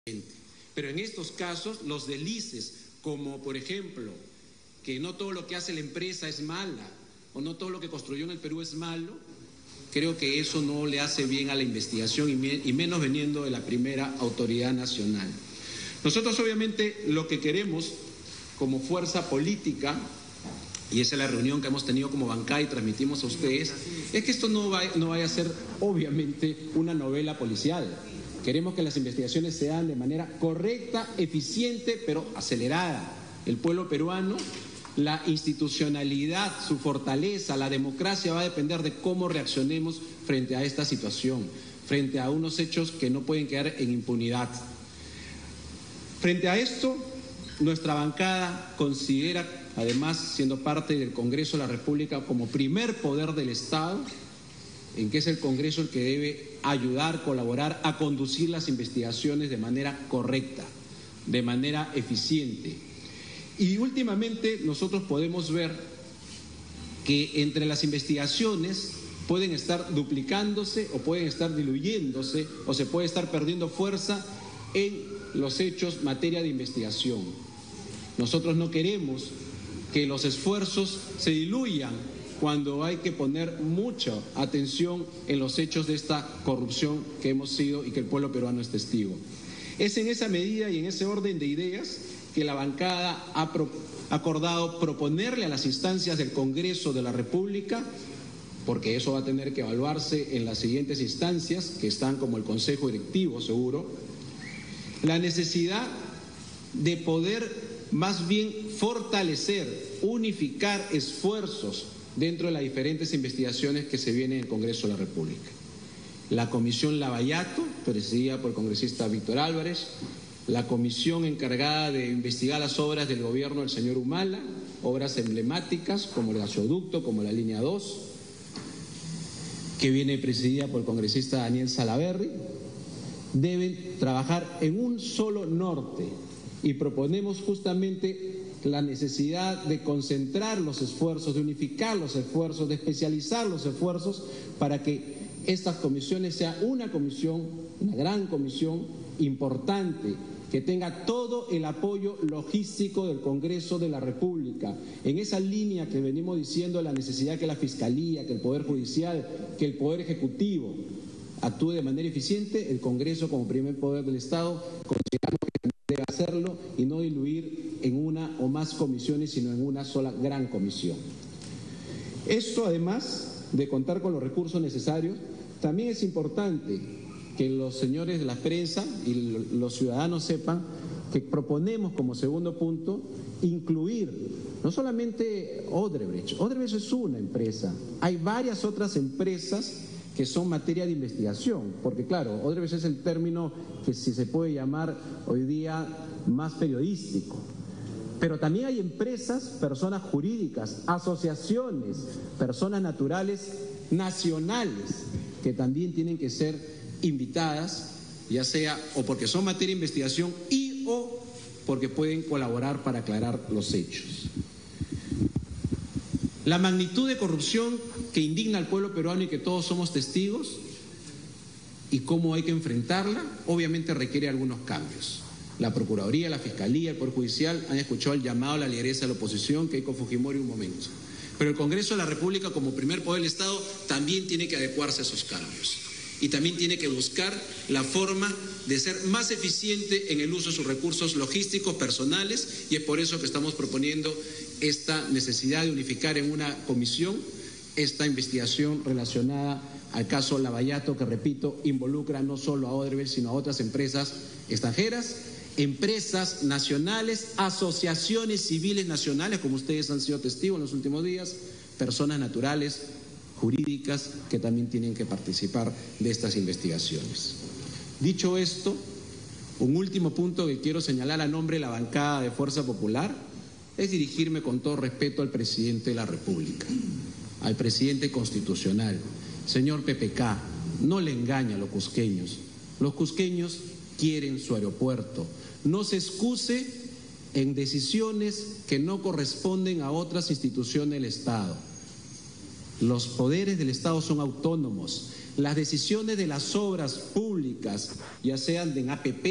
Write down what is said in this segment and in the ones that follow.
Pero en estos casos, los deslices, como por ejemplo, que no todo lo que hace la empresa es mala, o no todo lo que construyó en el Perú es malo, creo que eso no le hace bien a la investigación y menos veniendo de la primera autoridad nacional. Nosotros obviamente lo que queremos como fuerza política, y esa es la reunión que hemos tenido como bancada y transmitimos a ustedes, es que esto no vaya a ser obviamente una novela policial. Queremos que las investigaciones se hagan de manera correcta, eficiente, pero acelerada. El pueblo peruano, la institucionalidad, su fortaleza, la democracia va a depender de cómo reaccionemos frente a esta situación, frente a unos hechos que no pueden quedar en impunidad. Frente a esto, nuestra bancada considera, además, siendo parte del Congreso de la República como primer poder del Estado, en que es el Congreso el que debe ayudar, colaborar a conducir las investigaciones de manera correcta, de manera eficiente. Y últimamente nosotros podemos ver que entre las investigaciones pueden estar duplicándose o pueden estar diluyéndose o se puede estar perdiendo fuerza en los hechos materia de investigación. Nosotros no queremos que los esfuerzos se diluyan cuando hay que poner mucha atención en los hechos de esta corrupción que hemos sido y que el pueblo peruano es testigo. Es en esa medida y en ese orden de ideas que la bancada ha acordado proponerle a las instancias del Congreso de la República, porque eso va a tener que evaluarse en las siguientes instancias, que están como el Consejo Directivo seguro, la necesidad de poder más bien fortalecer, unificar esfuerzos dentro de las diferentes investigaciones que se vienen en el Congreso de la República. La Comisión Lavallato, presidida por el congresista Víctor Álvarez, la comisión encargada de investigar las obras del gobierno del señor Humala, obras emblemáticas como el gasoducto, como la línea 2, que viene presidida por el congresista Daniel Salaverry, deben trabajar en un solo norte y proponemos justamente la necesidad de concentrar los esfuerzos, de unificar los esfuerzos, de especializar los esfuerzos para que estas comisiones sean una comisión, una gran comisión importante, que tenga todo el apoyo logístico del Congreso de la República. En esa línea que venimos diciendo, la necesidad que la Fiscalía, que el Poder Judicial, que el Poder Ejecutivo actúe de manera eficiente, el Congreso como primer poder del Estado consideramos que debe hacerlo y no diluir en una o más comisiones, sino en una sola gran comisión. Esto, además de contar con los recursos necesarios, también es importante que los señores de la prensa y los ciudadanos sepan que proponemos como segundo punto incluir no solamente Odebrecht. Odebrecht es una empresa, hay varias otras empresas que son materia de investigación, porque claro, Odebrecht es el término que si se puede llamar hoy día más periodístico, pero también hay empresas, personas jurídicas, asociaciones, personas naturales nacionales que también tienen que ser invitadas, ya sea o porque son materia de investigación y o porque pueden colaborar para aclarar los hechos. La magnitud de corrupción que indigna al pueblo peruano y que todos somos testigos y cómo hay que enfrentarla, obviamente requiere algunos cambios. La Procuraduría, la Fiscalía, el Poder Judicial han escuchado el llamado a la lideresa de la oposición, Keiko Fujimori, un momento. Pero el Congreso de la República, como primer poder del Estado, también tiene que adecuarse a esos cambios. Y también tiene que buscar la forma de ser más eficiente en el uso de sus recursos logísticos, personales, y es por eso que estamos proponiendo esta necesidad de unificar en una comisión esta investigación relacionada al caso Lavallato, que repito, involucra no solo a Odebrecht, sino a otras empresas extranjeras, empresas nacionales, asociaciones civiles nacionales, como ustedes han sido testigos en los últimos días, personas naturales, jurídicas, que también tienen que participar de estas investigaciones. Dicho esto, un último punto que quiero señalar a nombre de la bancada de Fuerza Popular es dirigirme con todo respeto al presidente de la República, al presidente constitucional. Señor PPK, no le engaña a los cusqueños. Los cusqueños quieren su aeropuerto. No se excuse en decisiones que no corresponden a otras instituciones del Estado. Los poderes del Estado son autónomos. Las decisiones de las obras públicas, ya sean en APP,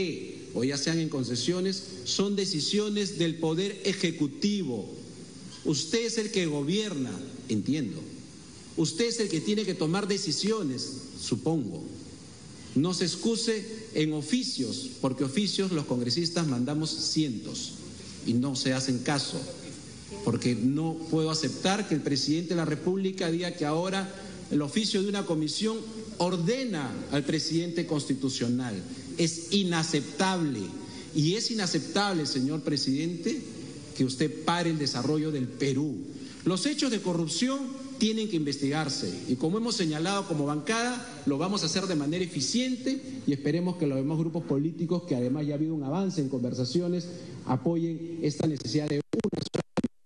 o ya sean en concesiones, son decisiones del Poder Ejecutivo. Usted es el que gobierna, entiendo. Usted es el que tiene que tomar decisiones, supongo. No se excuse en oficios, porque oficios los congresistas mandamos cientos y no se hacen caso, porque no puedo aceptar que el presidente de la República diga que ahora el oficio de una comisión ordena al presidente constitucional. Es inaceptable. Y es inaceptable, señor presidente, que usted pare el desarrollo del Perú. Los hechos de corrupción tienen que investigarse y, como hemos señalado como bancada, lo vamos a hacer de manera eficiente y esperemos que los demás grupos políticos, que además ya ha habido un avance en conversaciones, apoyen esta necesidad de una sola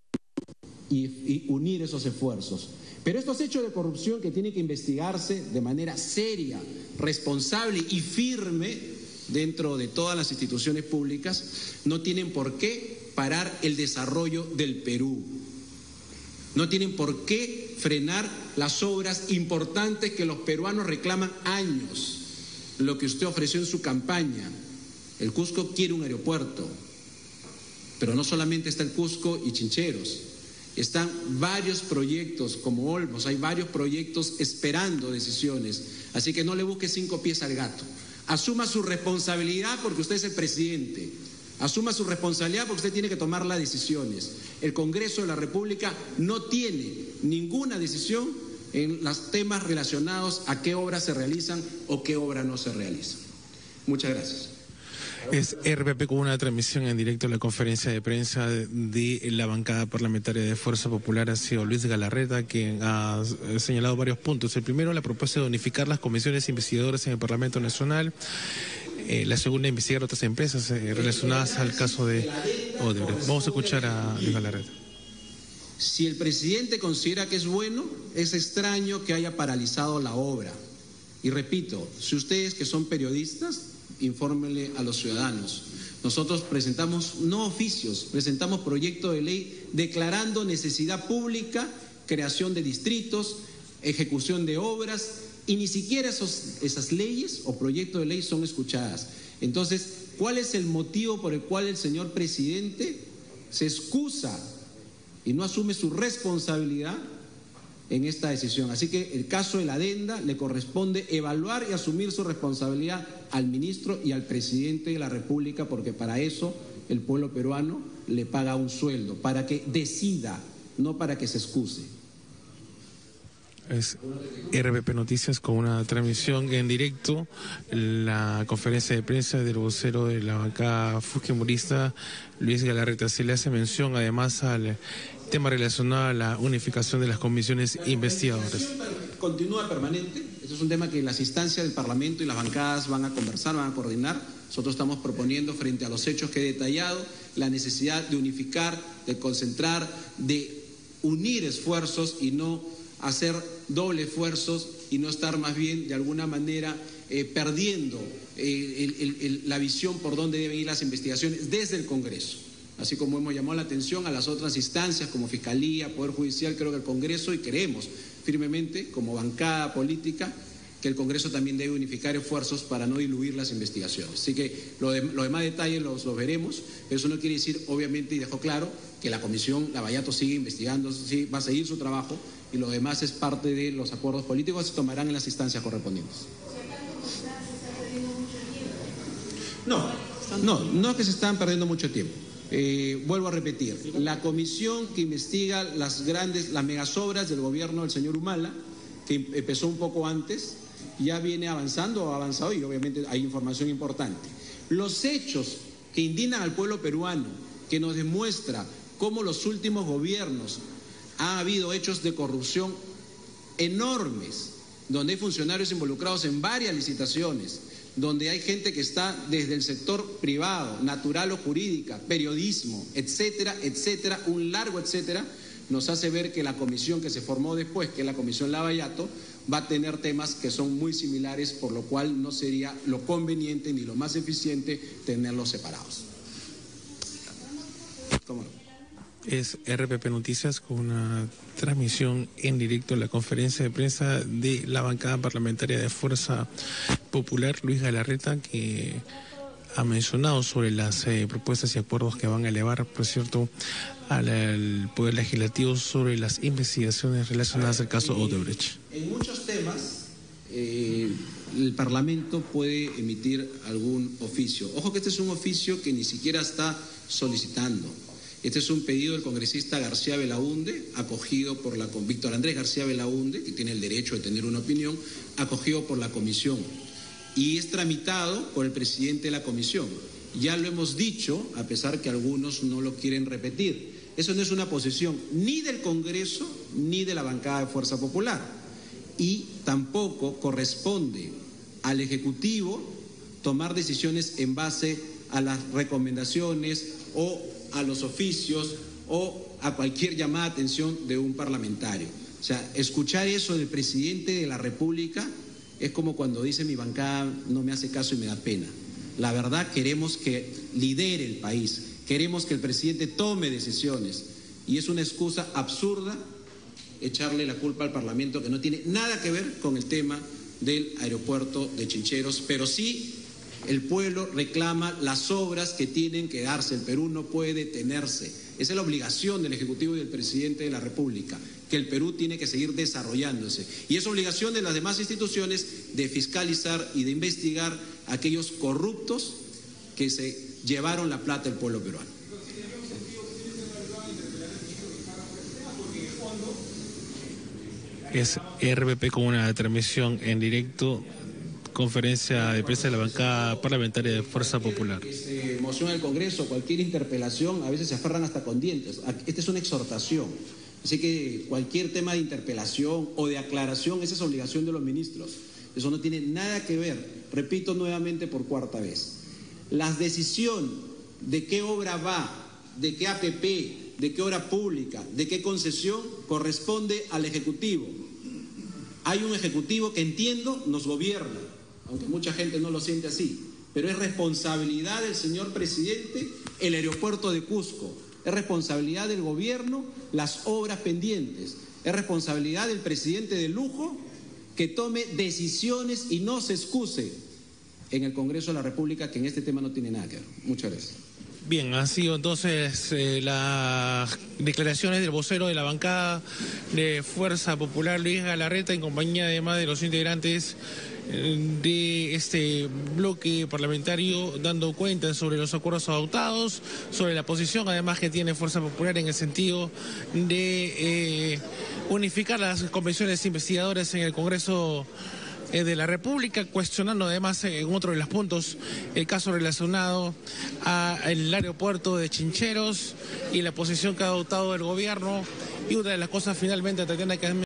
y unir esos esfuerzos. Pero estos hechos de corrupción que tienen que investigarse de manera seria, responsable y firme dentro de todas las instituciones públicas no tienen por qué parar el desarrollo del Perú. No tienen por qué frenar las obras importantes que los peruanos reclaman años. Lo que usted ofreció en su campaña. El Cusco quiere un aeropuerto, pero no solamente está el Cusco y Chincheros. Están varios proyectos como Olmos, hay varios proyectos esperando decisiones. Así que no le busque 5 pies al gato. Asuma su responsabilidad porque usted es el presidente. Asuma su responsabilidad porque usted tiene que tomar las decisiones. El Congreso de la República no tiene ninguna decisión en los temas relacionados a qué obras se realizan o qué obras no se realizan. Muchas gracias. Es RPP con una transmisión en directo a la conferencia de prensa de la bancada parlamentaria de Fuerza Popular. Ha sido Luis Galarreta quien ha señalado varios puntos. El primero, la propuesta de unificar las comisiones investigadoras en el Parlamento Nacional. La segunda, investigar otras empresas relacionadas al caso de Odebrecht. Vamos a escuchar a Luis Galarreta. Si el presidente considera que es bueno, es extraño que haya paralizado la obra. Y repito, si ustedes que son periodistas, infórmenle a los ciudadanos. Nosotros presentamos no oficios, presentamos proyecto de ley declarando necesidad pública, creación de distritos, ejecución de obras, y ni siquiera esas leyes o proyectos de ley son escuchadas. Entonces, ¿cuál es el motivo por el cual el señor presidente se excusa y no asume su responsabilidad en esta decisión? Así que el caso de la adenda le corresponde evaluar y asumir su responsabilidad al ministro y al presidente de la República, porque para eso el pueblo peruano le paga un sueldo, para que decida, no para que se excuse. Es RPP Noticias con una transmisión en directo, la conferencia de prensa del vocero de la bancada fujimorista, Luis Galarreta. Se le hace mención además al tema relacionado a la unificación de las comisiones investigadoras. Continúa permanente. Este es un tema que las instancias del Parlamento y las bancadas van a conversar, van a coordinar. Nosotros estamos proponiendo, frente a los hechos que he detallado, la necesidad de unificar, de concentrar, de unir esfuerzos y no hacer doble esfuerzos y no estar más bien de alguna manera perdiendo la visión por dónde deben ir las investigaciones desde el Congreso. Así como hemos llamado la atención a las otras instancias como Fiscalía, Poder Judicial, creo que el Congreso, y creemos firmemente como bancada política que el Congreso también debe unificar esfuerzos para no diluir las investigaciones. Así que los demás detalles los veremos, pero eso no quiere decir, obviamente, y dejo claro, que la comisión, la Lavallato, sigue investigando, sí, va a seguir su trabajo, y lo demás es parte de los acuerdos políticos que se tomarán en las instancias correspondientes. No es que se están perdiendo mucho tiempo. Vuelvo a repetir, la comisión que investiga las megasobras del gobierno del señor Humala, que empezó un poco antes, ya viene avanzando, ha avanzado y obviamente hay información importante. Los hechos que indignan al pueblo peruano, que nos demuestra cómo los últimos gobiernos ha habido hechos de corrupción enormes, donde hay funcionarios involucrados en varias licitaciones, donde hay gente que está desde el sector privado, natural o jurídica, periodismo, etcétera, etcétera, un largo etcétera, nos hace ver que la comisión que se formó después, que es la comisión Lavallato, va a tener temas que son muy similares, por lo cual no sería lo conveniente ni lo más eficiente tenerlos separados. ¿Cómo no? Es RPP Noticias con una transmisión en directo a la conferencia de prensa de la bancada parlamentaria de Fuerza Popular, Luis Galarreta, que ha mencionado sobre las propuestas y acuerdos que van a elevar, por cierto, al Poder Legislativo sobre las investigaciones relacionadas al caso Odebrecht. En muchos temas, el Parlamento puede emitir algún oficio. Ojo que este es un oficio que ni siquiera está solicitando. Este es un pedido del congresista García Belaunde, acogido por Víctor Andrés García Belaunde, que tiene el derecho de tener una opinión, acogido por la comisión. Y es tramitado por el presidente de la comisión. Ya lo hemos dicho, a pesar que algunos no lo quieren repetir. Eso no es una posición ni del Congreso ni de la bancada de Fuerza Popular. Y tampoco corresponde al Ejecutivo tomar decisiones en base a las recomendaciones o a los oficios o a cualquier llamada de atención de un parlamentario. O sea, escuchar eso del presidente de la República es como cuando dice mi bancada no me hace caso y me da pena. La verdad, queremos que lidere el país, queremos que el presidente tome decisiones y es una excusa absurda echarle la culpa al Parlamento que no tiene nada que ver con el tema del aeropuerto de Chincheros, pero sí el pueblo reclama las obras que tienen que darse. El Perú no puede detenerse. Esa es la obligación del Ejecutivo y del Presidente de la República, que el Perú tiene que seguir desarrollándose. Y es obligación de las demás instituciones de fiscalizar y de investigar a aquellos corruptos que se llevaron la plata del pueblo peruano. Es RPP con una transmisión en directo, conferencia de prensa de la bancada parlamentaria de Fuerza Popular. Moción del Congreso, cualquier interpelación, a veces se aferran hasta con dientes. Esta es una exhortación. Así que cualquier tema de interpelación o de aclaración, esa es obligación de los ministros. Eso no tiene nada que ver, repito nuevamente por cuarta vez. La decisión de qué obra va, de qué APP, de qué obra pública, de qué concesión, corresponde al Ejecutivo. Hay un Ejecutivo que, entiendo, nos gobierna, aunque mucha gente no lo siente así, pero es responsabilidad del señor presidente el aeropuerto de Cusco, es responsabilidad del gobierno las obras pendientes, es responsabilidad del presidente de lujo que tome decisiones y no se excuse en el Congreso de la República, que en este tema no tiene nada que ver. Muchas gracias. Bien, han sido entonces las declaraciones del vocero de la bancada de Fuerza Popular, Luis Galarreta, en compañía además de los integrantes de este bloque parlamentario, dando cuenta sobre los acuerdos adoptados, sobre la posición además que tiene Fuerza Popular en el sentido de unificar las comisiones investigadoras en el Congreso de la República, cuestionando además en otro de los puntos el caso relacionado al aeropuerto de Chincheros y la posición que ha adoptado el gobierno. Y una de las cosas finalmente, Tatiana, que